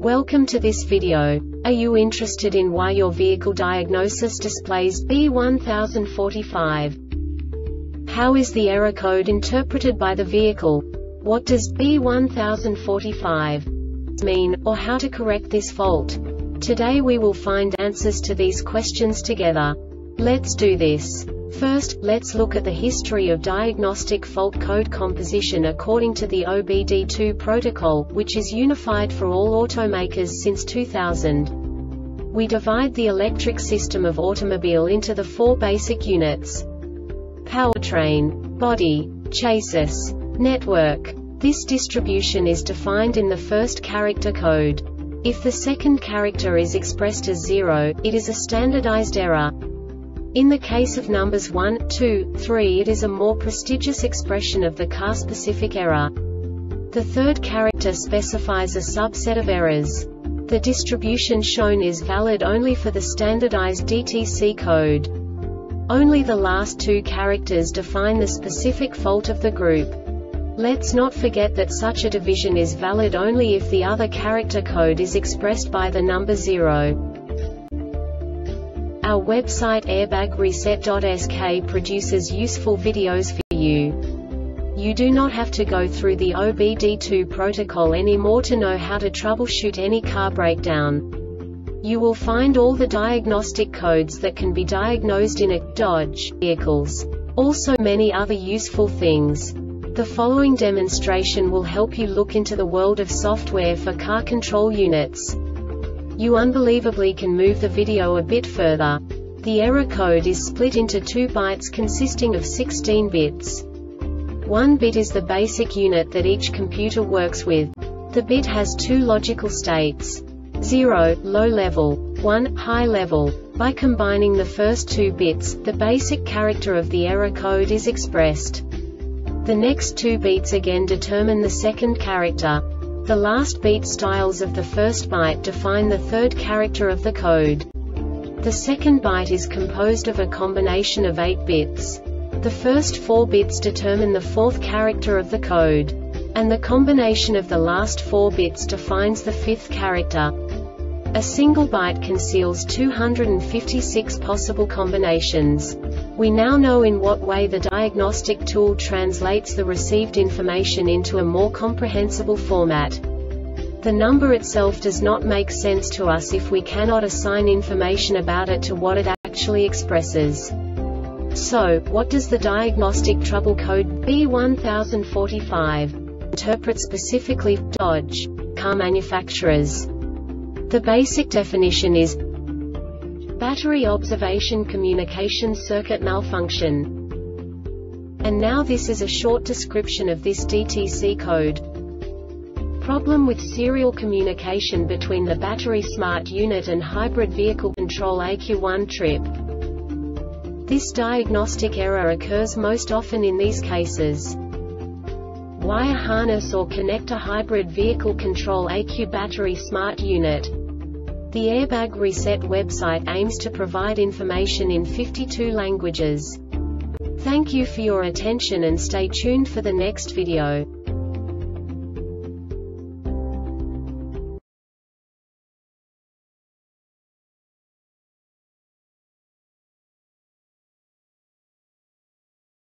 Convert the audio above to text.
Welcome to this video. Are you interested in why your vehicle diagnosis displays B1045? How is the error code interpreted by the vehicle? What does B1045 mean, or how to correct this fault? Today we will find answers to these questions together. Let's do this. First, let's look at the history of diagnostic fault code composition according to the OBD2 protocol, which is unified for all automakers since 2000. We divide the electric system of automobile into the four basic units: powertrain, body, chassis, network. This distribution is defined in the first character code. If the second character is expressed as 0, it is a standardized error. In the case of numbers 1, 2, 3, it is a more prestigious expression of the car-specific error. The third character specifies a subset of errors. The distribution shown is valid only for the standardized DTC code. Only the last two characters define the specific fault of the group. Let's not forget that such a division is valid only if the other character code is expressed by the number 0. Our website airbagreset.sk produces useful videos for you. You do not have to go through the OBD2 protocol anymore to know how to troubleshoot any car breakdown. You will find all the diagnostic codes that can be diagnosed in a Dodge vehicles. Also many other useful things. The following demonstration will help you look into the world of software for car control units. You unbelievably can move the video a bit further. The error code is split into 2 bytes consisting of 16 bits. 1 bit is the basic unit that each computer works with. The bit has 2 logical states: 0, low level, 1, high level. By combining the first 2 bits, the basic character of the error code is expressed. The next 2 beats again determine the second character. The last beat styles of the first byte define the third character of the code. The second byte is composed of a combination of 8 bits. The first 4 bits determine the fourth character of the code. And the combination of the last 4 bits defines the fifth character. A single byte conceals 256 possible combinations. We now know in what way the diagnostic tool translates the received information into a more comprehensible format. The number itself does not make sense to us if we cannot assign information about it to what it actually expresses. So, what does the diagnostic trouble code B1045 interpret specifically for Dodge car manufacturers? The basic definition is battery observation communication circuit malfunction. And now this is a short description of this DTC code. Problem with serial communication between the battery smart unit and hybrid vehicle control ECU1 trip. This diagnostic error occurs most often in these cases: wire harness or connector hybrid vehicle control ECU battery smart unit. The Airbag Reset website aims to provide information in 52 languages. Thank you for your attention and stay tuned for the next video.